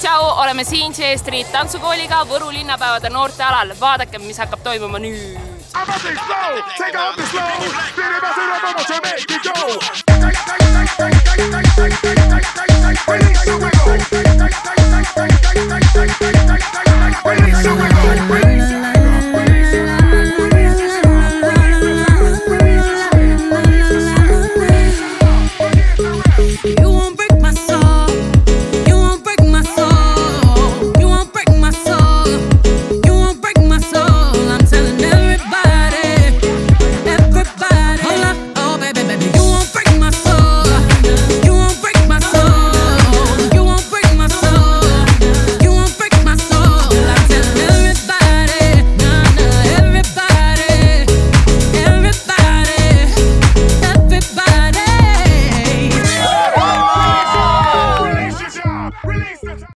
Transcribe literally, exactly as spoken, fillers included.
tšau, oleme siin C-Street tantsukooliga Võru linnapäevade noortealal. Vaadake, mis hakkab toimuma nüüd. Release the wiggle.